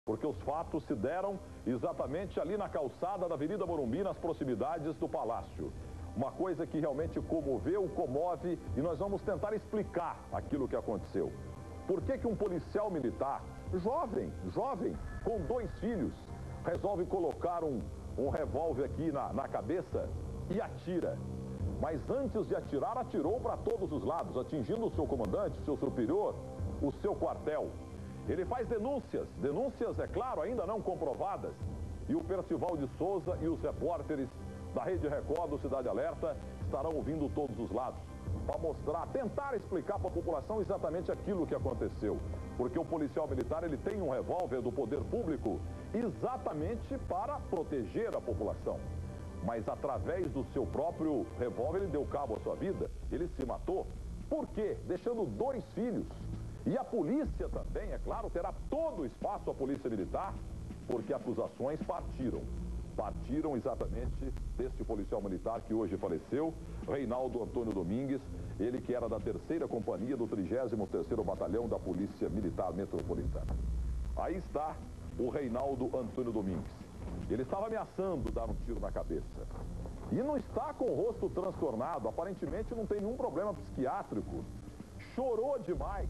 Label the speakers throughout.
Speaker 1: Porque os fatos se deram exatamente ali na calçada da Avenida Morumbi, nas proximidades do Palácio. Uma coisa que realmente comoveu, comove, e nós vamos tentar explicar aquilo que aconteceu. Por que um policial militar, jovem, com 2 filhos, resolve colocar um revólver aqui na cabeça e atira? Mas antes de atirar, atirou para todos os lados, atingindo o seu comandante, o seu superior, o seu quartel. Ele faz denúncias, é claro, ainda não comprovadas. E o Percival de Souza e os repórteres da Rede Record do Cidade Alerta estarão ouvindo todos os lados para mostrar, tentar explicar para a população exatamente aquilo que aconteceu. Porque o policial militar, ele tem um revólver do poder público exatamente para proteger a população. Mas através do seu próprio revólver, ele deu cabo à sua vida, ele se matou. Por quê? Deixando 2 filhos. E a polícia também, é claro, terá todo o espaço, a polícia militar, porque acusações partiram exatamente deste policial militar que hoje faleceu, Reinaldo Antônio Domingues, ele que era da 3ª Companhia do 33º Batalhão da Polícia Militar Metropolitana. Aí está o Reinaldo Antônio Domingues. Ele estava ameaçando dar um tiro na cabeça. E não está com o rosto transtornado, aparentemente não tem nenhum problema psiquiátrico. Chorou demais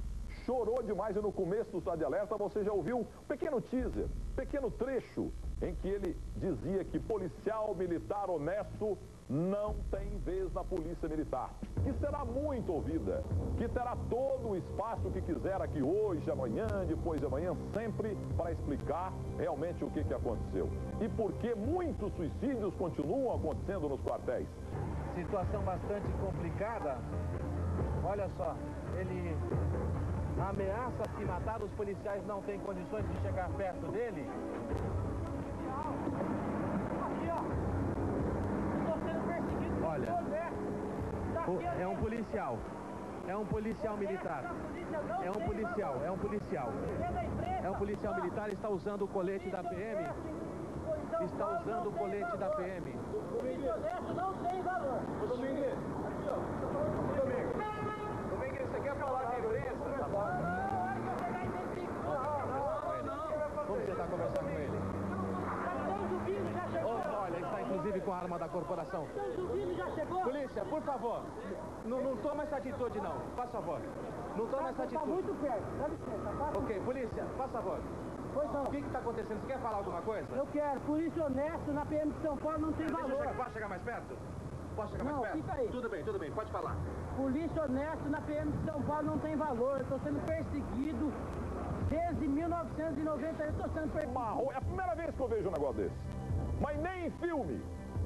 Speaker 1: e no começo do Cidade Alerta você já ouviu um pequeno teaser, pequeno trecho em que ele dizia que policial militar honesto não tem vez na polícia militar, que será muito ouvida, que terá todo o espaço que quiser aqui hoje, amanhã, depois de amanhã, sempre para explicar realmente o que aconteceu. E por que muitos suicídios continuam acontecendo nos quartéis.
Speaker 2: Situação bastante complicada. Olha só, ele ameaça se matar, os policiais não têm condições de chegar perto dele.
Speaker 3: Aqui, ó. Estou sendo perseguido.
Speaker 2: Olha, é um policial. É um policial militar. É um policial. É um policial militar, está usando o colete da PM. Está usando o colete da PM.
Speaker 3: Polícia não tem valor.
Speaker 2: Ô, Domingues. Aqui, ó. Domingues, você quer falar com a imprensa? Tá bom. Vamos tentar conversar com ele. Olha, está inclusive com a arma da corporação. Polícia, por favor, não toma essa atitude não, faz favor. Não toma essa atitude.
Speaker 3: Está muito perto, dá licença.
Speaker 2: Ok, polícia, faz favor.
Speaker 3: Pois não.
Speaker 2: O que está acontecendo? Você quer falar alguma coisa?
Speaker 3: Eu quero. Polícia honesto na PM de São Paulo não tem valor.
Speaker 2: Posso chegar mais perto? Posso chegar mais
Speaker 3: não,
Speaker 2: perto?
Speaker 3: Fica aí.
Speaker 2: Tudo bem, pode falar.
Speaker 3: Polícia honesto na PM de São Paulo não tem valor. Eu estou sendo perseguido desde 1990. Eu estou sendo perseguido.
Speaker 1: É a primeira vez que eu vejo um negócio desse. Mas nem em filme.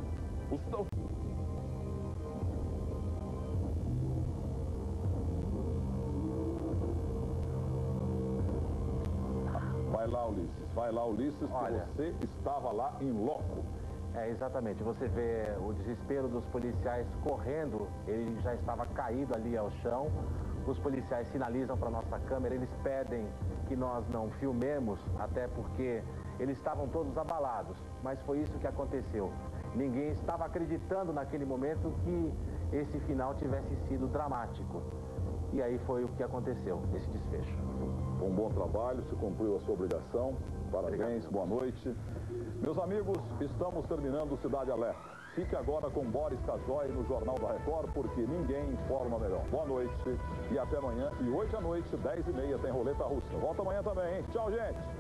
Speaker 1: Vai lá, Ulisses, que
Speaker 2: olha,
Speaker 1: você estava lá em loco.
Speaker 2: Exatamente, você vê o desespero dos policiais correndo, ele já estava caído ali ao chão, os policiais sinalizam para a nossa câmera, eles pedem que nós não filmemos, até porque eles estavam todos abalados, mas foi isso que aconteceu. Ninguém estava acreditando naquele momento que esse final tivesse sido dramático. E aí foi o que aconteceu, esse desfecho.
Speaker 1: Um bom trabalho, se cumpriu a sua obrigação. Parabéns, boa noite. Meus amigos, estamos terminando o Cidade Alerta. Fique agora com Boris Casoy no Jornal da Record, porque ninguém informa melhor. Boa noite e até amanhã. E hoje à noite, 10h30, tem Roleta Russa. Volta amanhã também, hein? Tchau, gente!